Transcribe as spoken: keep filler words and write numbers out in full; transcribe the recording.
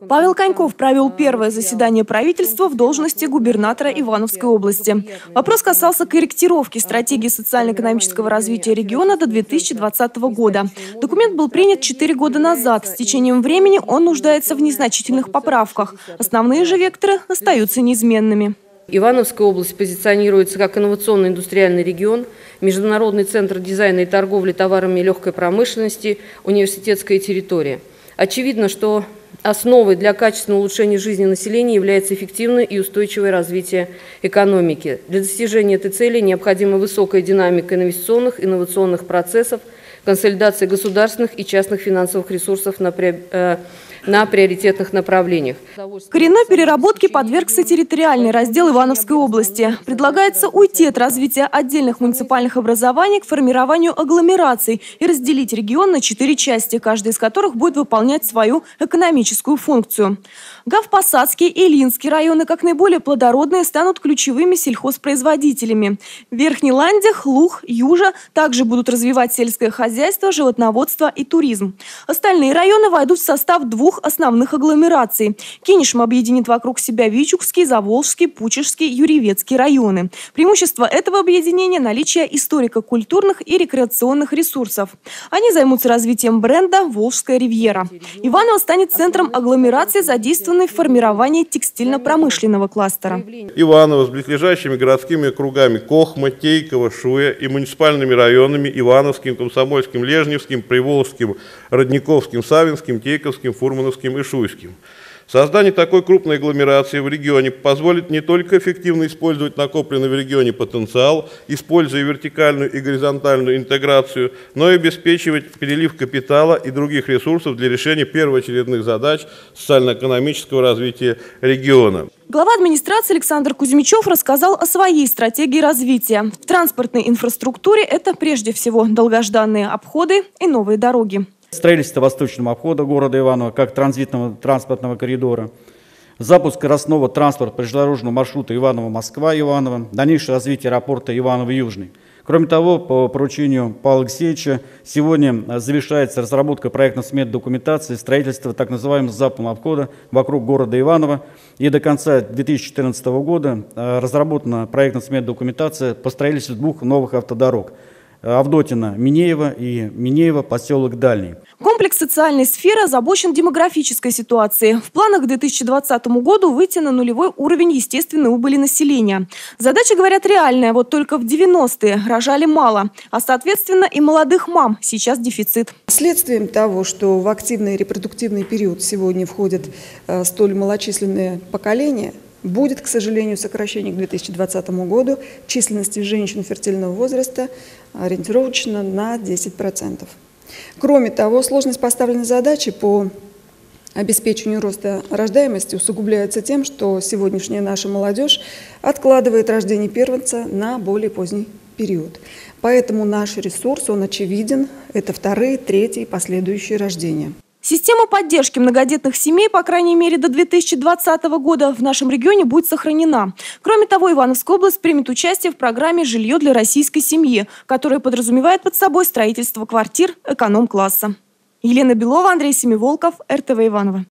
Павел Коньков провел первое заседание правительства в должности губернатора Ивановской области. Вопрос касался корректировки стратегии социально-экономического развития региона до две тысячи двадцатого года. Документ был принят четыре года назад. С течением времени он нуждается в незначительных поправках. Основные же векторы остаются неизменными. Ивановская область позиционируется как инновационно-индустриальный регион, международный центр дизайна и торговли товарами легкой промышленности, университетская территория. Очевидно, что основой для качественного улучшения жизни населения является эффективное и устойчивое развитие экономики. Для достижения этой цели необходима высокая динамика инвестиционных, инновационных процессов, консолидация государственных и частных финансовых ресурсов на, э, на приоритетных направлениях. Коренной переработке подвергся территориальный раздел Ивановской области. Предлагается уйти от развития отдельных муниципальных образований к формированию агломераций и разделить регион на четыре части, каждая из которых будет выполнять свою экономическую функцию. Гав-Посадский и Ильинский районы, как наиболее плодородные, станут ключевыми сельхозпроизводителями. Верхний Ландях, Луг, Южа также будут развивать сельское хозяйство, животноводство и туризм. Остальные районы войдут в состав двух основных агломераций. Кинешма объединит вокруг себя Вичугский, Заволжский, Пучежский, Юрьевецкий районы. Преимущество этого объединения – наличие историко-культурных и рекреационных ресурсов. Они займутся развитием бренда «Волжская ривьера». Иваново станет центром агломерации, задействованной в формировании текстильно-промышленного кластера. Иваново с близлежащими городскими округами Кохма, Тейково, Шуя и муниципальными районами Ивановским, Комсомольским, Лежневским, Приволжским, Родниковским, Савинским, Тейковским, Фурмановским и Шуйским. Создание такой крупной агломерации в регионе позволит не только эффективно использовать накопленный в регионе потенциал, используя вертикальную и горизонтальную интеграцию, но и обеспечивать перелив капитала и других ресурсов для решения первоочередных задач социально-экономического развития региона. Глава администрации Александр Кузьмичев рассказал о своей стратегии развития. В транспортной инфраструктуре это прежде всего долгожданные обходы и новые дороги. Строительство восточного обхода города Иваново как транзитного транспортного коридора, запуск скоростного транспорта по железнодорожному маршруту Иваново-Москва-Иваново, дальнейшее развитие аэропорта Иваново-Южный. Кроме того, по поручению Павла Алексеевича сегодня завершается разработка проектно-сметной документации строительства так называемого западного обхода вокруг города Иваново. И до конца две тысячи четырнадцатого года разработана проектно-сметная документация по строительству двух новых автодорог. Авдотина, Минеева и Минеева, поселок Дальний. Комплекс социальной сферы озабочен демографической ситуацией. В планах к две тысячи двадцатому году выйти на нулевой уровень естественной убыли населения. Задача, говорят, реальная. Вот только в девяностые рожали мало, а соответственно и молодых мам сейчас дефицит. Следствием того, что в активный репродуктивный период сегодня входят э, столь малочисленные поколения, будет, к сожалению, сокращение к две тысячи двадцатому году численности женщин фертильного возраста ориентировочно на десять процентов. Кроме того, сложность поставленной задачи по обеспечению роста рождаемости усугубляется тем, что сегодняшняя наша молодежь откладывает рождение первенца на более поздний период. Поэтому наш ресурс, он очевиден, это вторые, третьи и последующие рождения. Система поддержки многодетных семей, по крайней мере, до две тысячи двадцатого года в нашем регионе будет сохранена. Кроме того, Ивановская область примет участие в программе «Жилье для российской семьи», которая подразумевает под собой строительство квартир эконом-класса. Елена Белова, Андрей Семиволков, эр тэ вэ Иваново.